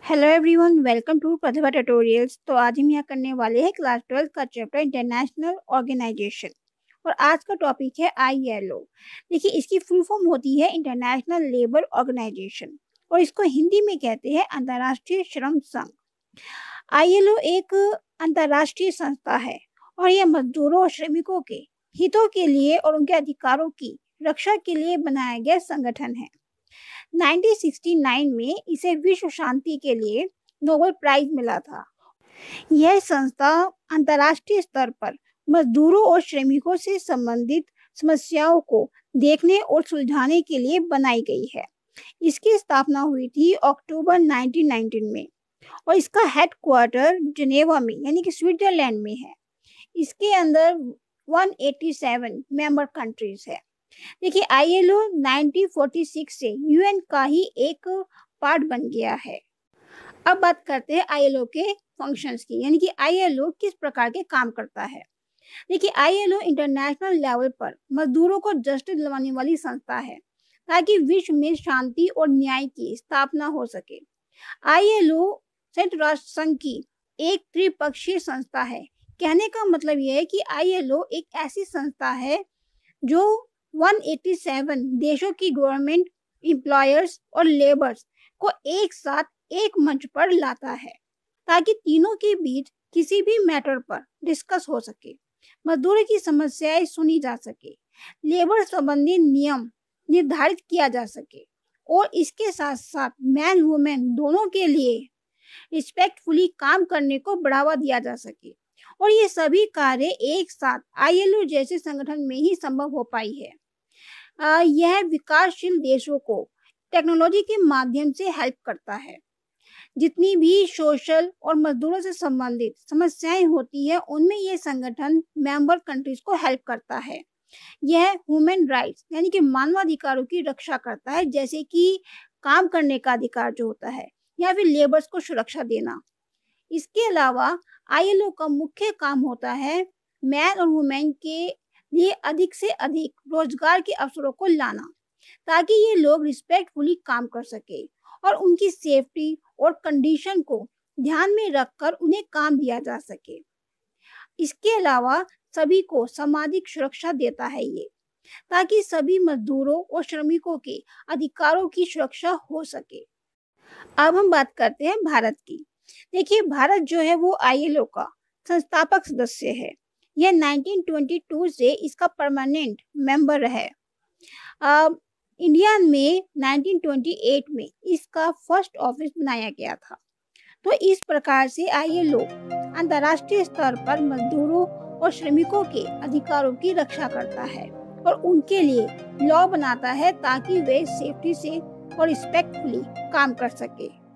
Hello everyone, welcome to Pratibha tutorials. तो आज हम यहाँ करने वाले हैं क्लास 12 का चैप्टर इंटरनेशनल ऑर्गेनाइजेशन और आज का टॉपिक है ILO। देखिए, इसकी फुल फॉर्म होती है इंटरनेशनल लेबर ऑर्गेनाइजेशन और इसको हिंदी में कहते हैं अंतर्राष्ट्रीय श्रम संघ। ILO एक अंतर्राष्ट्रीय संस्था है और यह मजदूरों और श्रमिकों के हितों के लिए और उनके अधिकारों की रक्षा के लिए बनाया गया संगठन है। 1969 में इसे विश्व शांति के लिए नोबेल प्राइज मिला था। यह संस्था अंतर्राष्ट्रीय स्तर पर मजदूरों और श्रमिकों से संबंधित समस्याओं को देखने और सुलझाने के लिए बनाई गई है। इसकी स्थापना हुई थी अक्टूबर 1919 में और इसका हेडक्वार्टर जिनेवा में यानी कि स्विट्जरलैंड में है। इसके अंदर 187 मेंबर कंट्रीज है। देखिए, ILO 1946 से UN का ही एक पार्ट बन गया है। अब बात करते हैं ILO के फंक्शंस की, यानी कि ILO किस प्रकार के काम करता है। देखिए, ILO इंटरनेशनल लेवल पर मजदूरों को जस्टिस दिलवाने वाली संस्था है ताकि विश्व में शांति और न्याय की स्थापना हो सके। ILO संयुक्त राष्ट्र संघ की एक त्रिपक्षीय संस्था है। कहने का मतलब यह है कि ILO एक ऐसी संस्था है जो 187 देशों की गवर्नमेंट, एम्प्लॉयर्स और लेबर्स को एक साथ एक मंच पर लाता है ताकि तीनों के बीच किसी भी मैटर पर डिस्कस हो सके, मजदूरों की समस्याएं सुनी जा सके, लेबर संबंधी नियम निर्धारित किया जा सके और इसके साथ साथ मैन वुमेन दोनों के लिए रिस्पेक्टफुली काम करने को बढ़ावा दिया जा सके। और ये सभी कार्य एक साथ ILO जैसे संगठन में ही संभव हो पाई है। यह विकासशील देशों को टेक्नोलॉजी के माध्यम से हेल्प करता है। जितनी भी सोशल और मजदूरों से संबंधित समस्याएं होती है उनमें यह संगठन मेंबर कंट्रीज को हेल्प करता है। यह ह्यूमन राइट्स यानी कि मानवाधिकारों की रक्षा करता है, जैसे कि काम करने का अधिकार जो होता है या फिर लेबर्स को सुरक्षा देना। इसके अलावा ILO का मुख्य काम होता है मैन और वुमेन के लिए अधिक से अधिक रोजगार के अवसरों को लाना ताकि ये लोग रिस्पेक्टफुली काम कर सके और उनकी सेफ्टी और कंडीशन को ध्यान में रखकर उन्हें काम दिया जा सके। इसके अलावा सभी को सामाजिक सुरक्षा देता है ये, ताकि सभी मजदूरों और श्रमिकों के अधिकारों की सुरक्षा हो सके। अब हम बात करते हैं भारत की। देखिए, भारत जो है वो ILO का संस्थापक सदस्य है। यह 1922 से इसका परमानेंट मेंबर है। इंडिया में 1928 में इसका फर्स्ट ऑफिस बनाया गया था। तो इस प्रकार से ILO अंतर्राष्ट्रीय स्तर पर मजदूरों और श्रमिकों के अधिकारों की रक्षा करता है और उनके लिए लॉ बनाता है ताकि वे सेफ्टी से और रिस्पेक्टफुली काम कर सके।